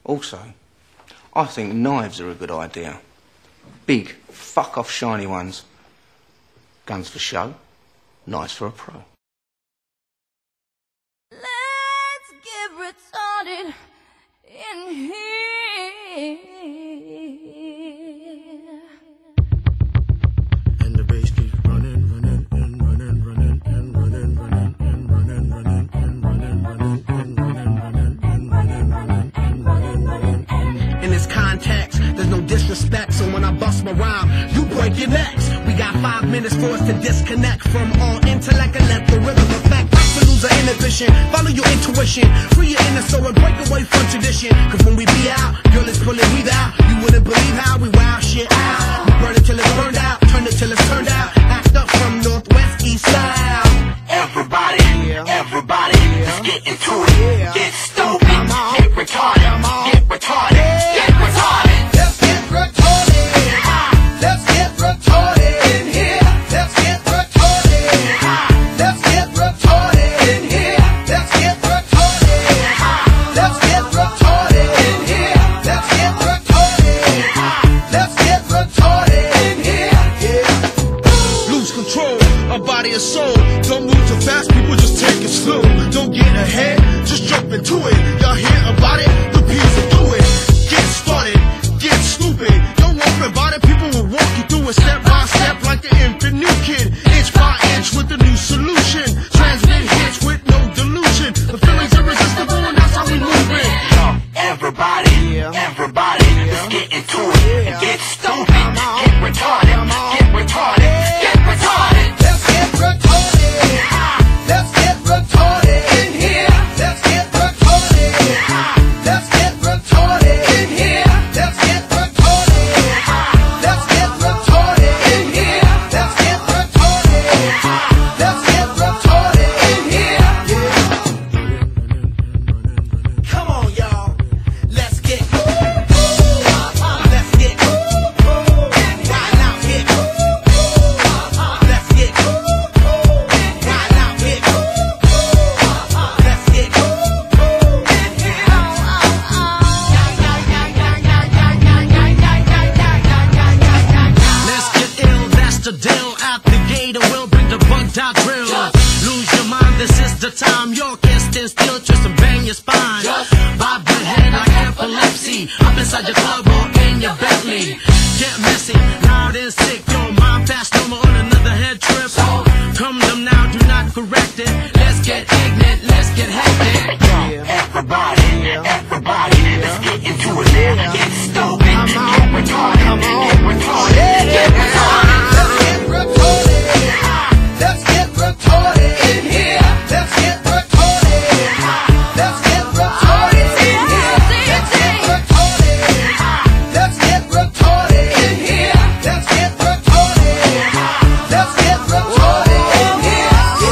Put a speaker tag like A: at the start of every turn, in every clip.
A: Also, I think knives are a good idea. Big, fuck-off shiny ones. Guns for show, knives for a pro.
B: Let's get retarded in here.
C: And the bass keeps running, running, and running, running, and running, running, and running, running, and running, running, and running, running, and running, running, and running, running, and in this context, there's no disrespect, so when I bust my rhyme, you break your necks. We got 5 minutes for us to disconnect from all intellect and let the rhythm affect. To lose our inhibition, follow your intuition, free your inner soul and break away from tradition. Cause when we be out, girl, it's pulling me out. You wouldn't believe how we wow shit out. We burn it till it's burned out, turn it till it's turned out. Act up from northwest, east, south.
D: Everybody, everybody, let's get into it. Get stupid, get retarded, get retarded, get retarded.
E: Let's get retarded. Let's get retarded in here. Let's get retarded. Let's get retarded in here. Let's get retarded. Let's get retarded in here. Let's get retarded. Let's get retarded in here. Yeah.
C: Lose control of body and soul. Don't move too fast, people, just take it slow. Don't get ahead, just jump into it. Y'all hear about it? The P's will do it. Get started, get stupid. Don't worry about it, people will walk you through it step by step like an infant new kid. Inch by inch with a new solution. Transmit hits with no delusion. The feeling's irresistible and that's how we move it.
D: Everybody, everybody, let's get into it. Get stupid, get retarded, get retarded, get retarded.
E: Let's get retarded. Let's get retarded in here. Let's get retarded. Let's get retarded in here. Let's get retarded. Let's get retarded in here. Let's get retarded. Let's get retarded in here. Yeah. Come on, y'all. Let's get. Let's get. Wild out here. Let's get. Wild out here. Let's get.
C: Let's get ill, that's the deal. Out the gate, and we'll bring the bugged out drill. Lose your mind, this is the time. You can't stand still, twist and bang your spine. Bob your head like epilepsy. Up inside your club or in your Bentley. Get messy, loud and sick. Your mind fast, no more on another head trip. Come them now, do not correct it. Let's get ignorant, let's get hectic.
D: Everybody, everybody, let's get into it now. Get stupid, get retarded, get retarded, get retarded.
E: Let's get retarded. Let's get retarded in here. Let's get retarded. Let's get retarded in here. Let's get retarded. Let's get retarded in here. Let's get retarded. Let's get retarded in here.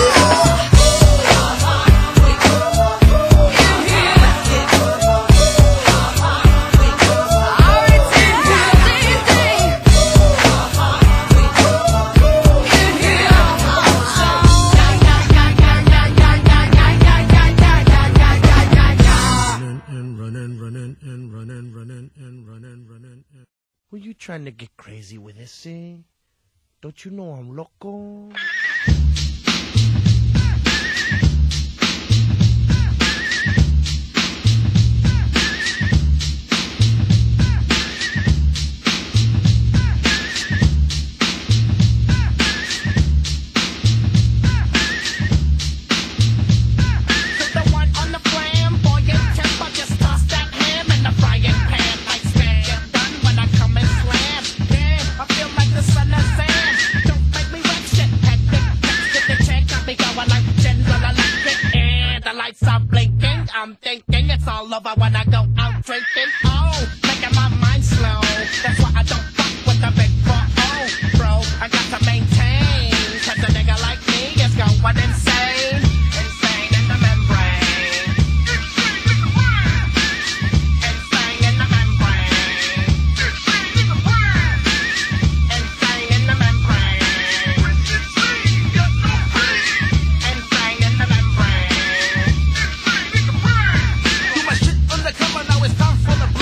C: Were you trying to get crazy with this, see? Don't you know I'm loco?
F: I'm thinking it's all over when I go out drinking. Oh, making my mind slow. That's why I don't fuck with the big 4-0, bro. I got to maintain, cause a nigga like me is going insane. Insane in the membrane. Insane in the membrane. Insane in the membrane. Insane in the membrane. Do my shit undercover, now it's time for the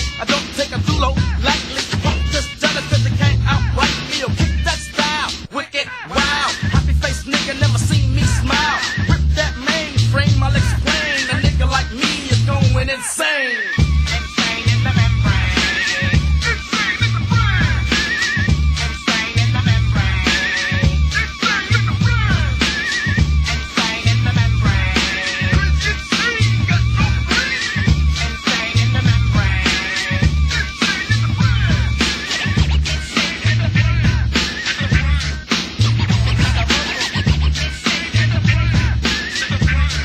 F: I don't take a too low lightly. Punk just jealous cause they can't outright me or kick that style. Wicked, wow. Happy face nigga never seen me smile. Rip that mainframe, I'll explain. A nigga like me is going insane.